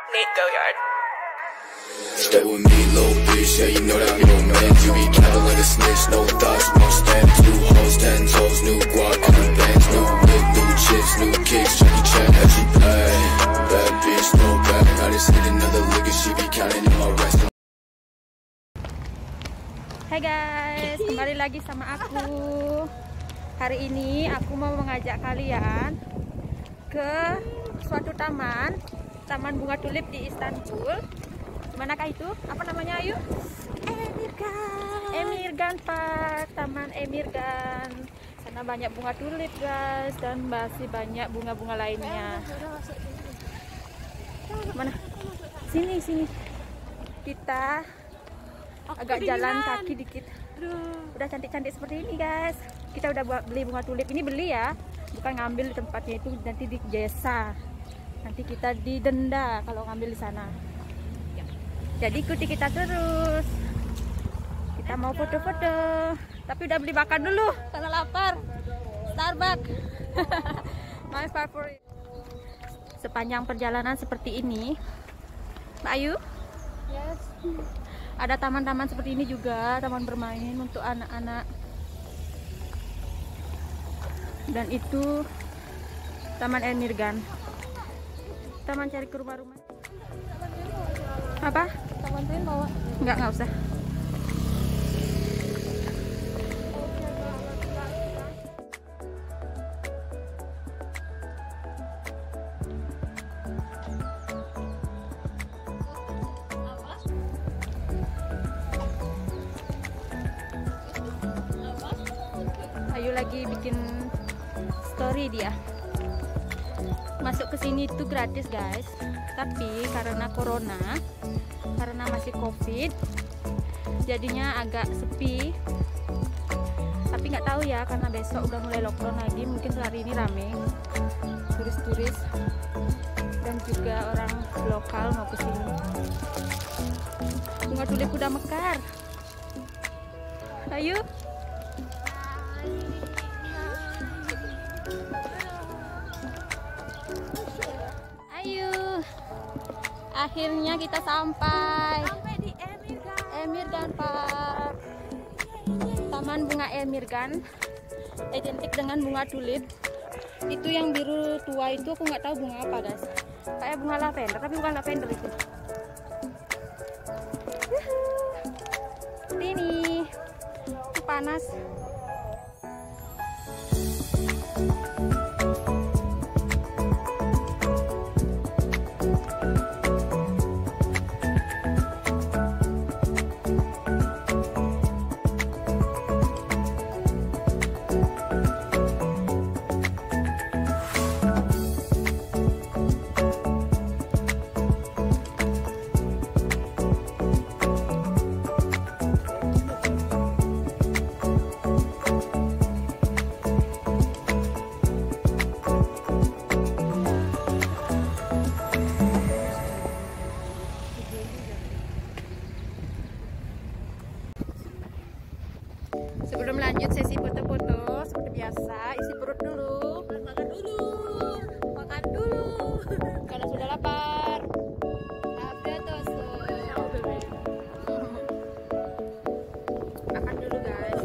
Nate Goyard. Stay with me, little bitch, yeah, you know that I'm your man. You be counting like a snitch, no thoughts, no stamp. 2 hoes, 10 toes, new guac, new bands, new whip, new chips, new kicks, Jackie Chan, as she play. Bad bitch, no back, I just hit another lick and she be counting in my rest. Hai guys, kembali lagi sama aku. Hari ini aku mau mengajak kalian ke suatu taman bunga tulip di Istanbul. Manakah itu? Apa namanya, Ayu? Emirgan Park, Taman Emirgan. Sana banyak bunga tulip guys, dan masih banyak bunga-bunga lainnya. Mana? Sini. Kita agak jalan kaki dikit. Udah cantik-cantik seperti ini guys. Kita udah beli bunga tulip. Ini beli ya, bukan ngambil di tempatnya, itu nanti di jasa. Nanti kita didenda kalau ngambil di sana. Jadi ikuti kita terus. Kita mau foto-foto, tapi udah beli makan dulu karena lapar. Starbucks. My favorite. Sepanjang perjalanan seperti ini, Mbak Ayu? Yes. Ada taman-taman seperti ini juga, taman bermain untuk anak-anak. Dan itu Taman Emirgan. Taman cari ke rumah-rumah. Apa? Taman Tuin bawa? Enggak usah. Ayu lagi bikin story dia. Masuk ke sini itu gratis guys, tapi karena corona, karena masih covid, jadinya agak sepi. Tapi nggak tahu ya, karena besok udah mulai lockdown lagi, mungkin hari ini rame turis-turis dan juga orang lokal mau ke sini. Bunga tulip udah mekar. Ayo. Akhirnya kita sampai di Emirgan Park. Taman bunga Emirgan identik dengan bunga tulip. Itu yang biru tua itu aku nggak tahu bunga apa guys. Kayak bunga lavender, tapi bukan lavender itu. Ini panas. Sebelum lanjut sesi foto-foto seperti biasa, isi perut dulu. Makan dulu. Kalau sudah lapar, makan dulu guys.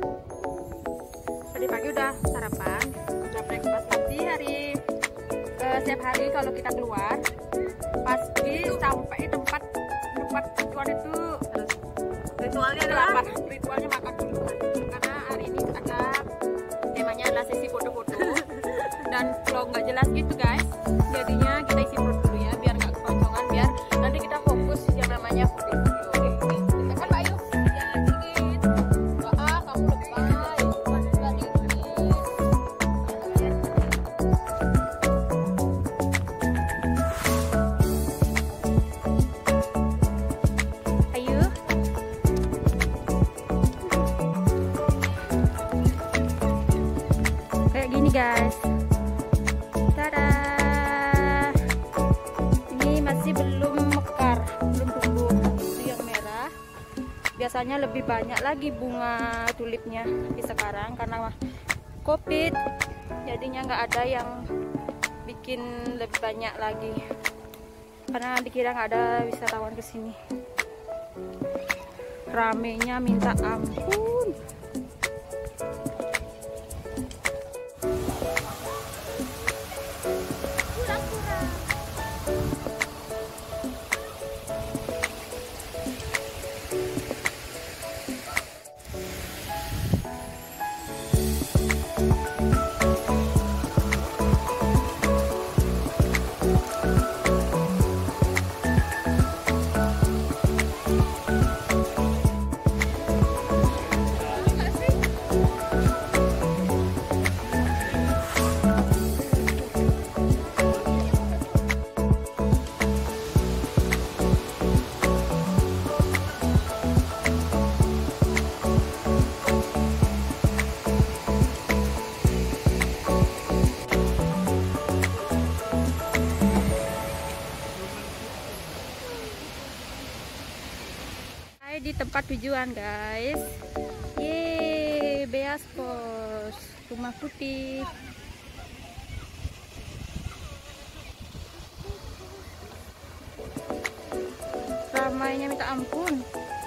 Tadi pagi udah sarapan, udah breakfast. Tapi setiap hari kalau kita keluar, pasti sampai tempat tujuan itu ritualnya adalah ritualnya makan dulu. Karena hari ini ada temanya adalah sesi foto-foto dan vlog nggak jelas gitu guys. Jadinya kita isi perut dulu ya, biar nggak keroncongan, biar nanti kita fokus yang namanya foto. Kita kan Mbak Ayu? Ya dikit. Kamu lebay. Juga dikit. Ayu. Kayak gini guys. Tada. Ini masih belum mekar, belum tumbuh. Itu yang merah. Biasanya lebih banyak lagi bunga tulipnya, tapi sekarang karena covid, jadinya nggak ada yang bikin lebih banyak lagi. karena dikira nggak ada wisatawan ke sini. Ramenya minta ampun. Di tempat tujuan guys. Yeay, Beas Pos, Rumah Putih. Ramainya minta ampun.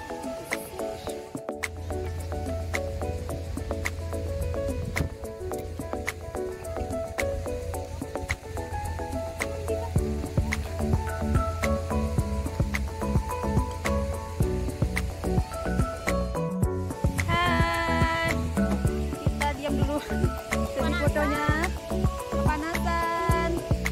Fotonya kepanasan.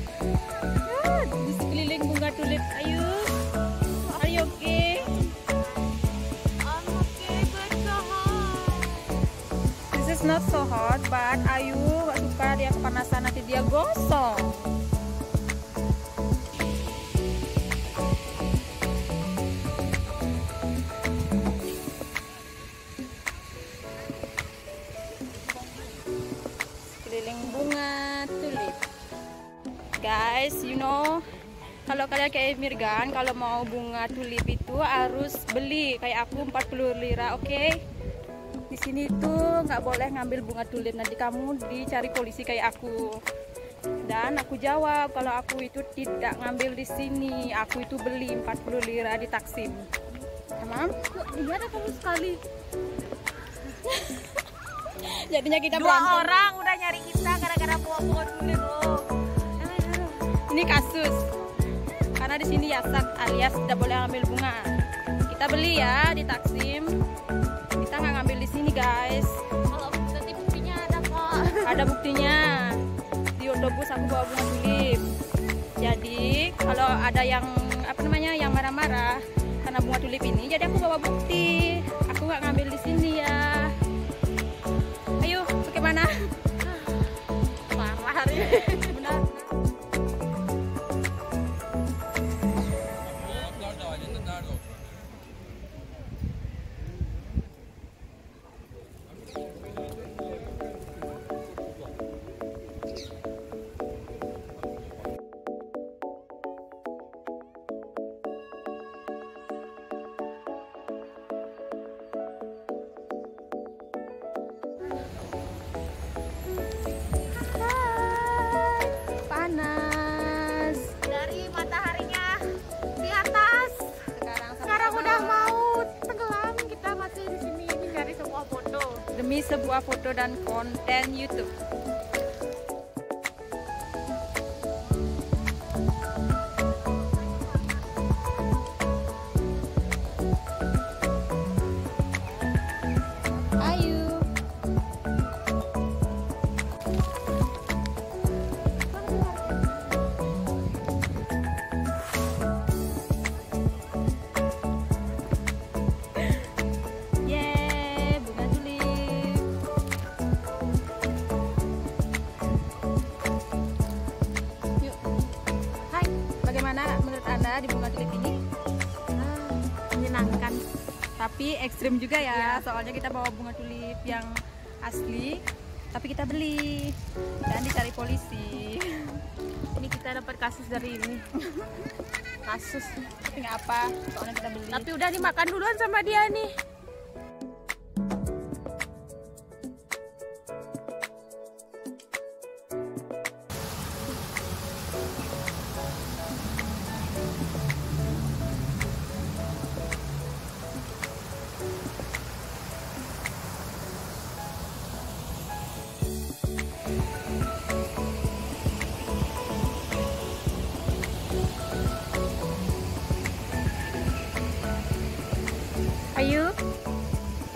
Di sekeliling bunga tulip. Ayu, are you okay? I'm okay, but so hot. This is not so hot, but Ayu gak suka dia kepanasan, nanti dia gosong. Bunga tulip guys, you know, kalau kalian kayak Mirgan, kalau mau bunga tulip itu harus beli, kayak aku 40 lira, oke? Di sini tuh nggak boleh ngambil bunga tulip, nanti kamu dicari polisi kayak aku. Dan aku jawab kalau aku itu tidak ngambil di sini, aku itu beli 40 lira di Taksim. Tamam? Kok dia ada kamu sekali? Jadinya kita Dua berantem. orang udah nyari kita gara-gara bawa tulip loh. Ini kasus karena di sini yasak alias tidak boleh ambil bunga. Kita beli ya di Taksim, kita nggak ngambil di sini guys. Kalau nanti buktinya ada kok. Ada buktinya, di otobus aku bawa bunga tulip. Jadi kalau ada yang apa namanya yang marah-marah karena bunga tulip ini, jadi aku bawa bukti. Aku nggak ngambil di sini ya. Ayo, bagaimana? Marah hari ini. Benar. Panas. Dari mataharinya di atas. Sekarang udah mau tenggelam. Kita masih di sini mencari sebuah foto. Demi sebuah foto dan konten YouTube. Ayu. Yeay, bunga tulip. Yuk. Hai, bagaimana menurut Anda di bunga tulip ini? Menyenangkan. Tapi ekstrim juga ya, soalnya kita bawa bunga tulip yang asli, tapi kita beli dan dicari polisi. Ini kita dapat kasus dari ini. Kasus. Tapi nggak apa, soalnya kita beli. Tapi udah dimakan duluan sama dia nih.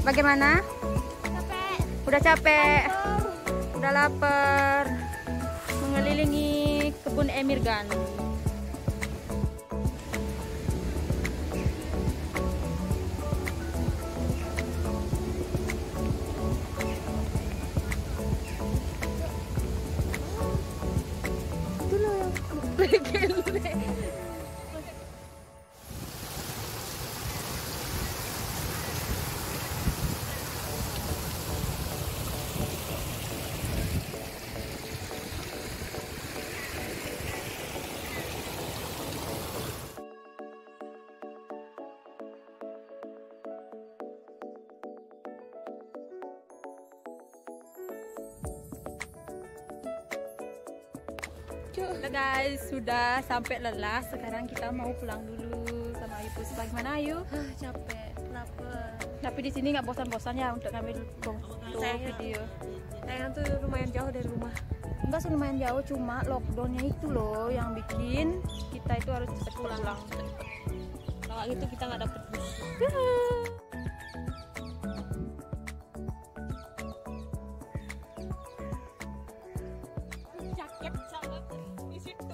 Bagaimana? Capek. Udah capek? Udah lapar? Mengelilingi kebun Emirgan. Itu loh yang Udah guys, sudah sampai lelah. Sekarang kita mau pulang dulu sama Ayu Puspa. Gimana Ayu? Capek, lapar. Tapi di sini nggak bosan-bosan ya untuk ngambil foto video. Sayang tuh lumayan jauh dari rumah. Enggak sih lumayan jauh, cuma lockdownnya itu loh yang bikin kita itu harus cepet pulang. Kalau gitu kita nggak dapet bus. Jaket sama di situ.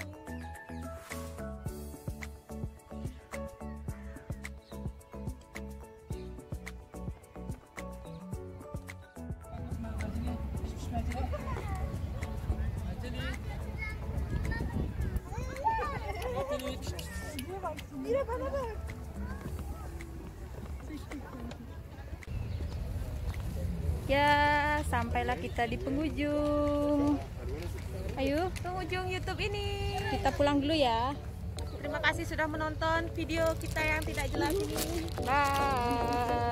Ya, sampailah kita di penghujung. Ayo, Penghujung YouTube ini. kita pulang dulu ya. Terima kasih sudah menonton video kita yang tidak jelas ini. Bye.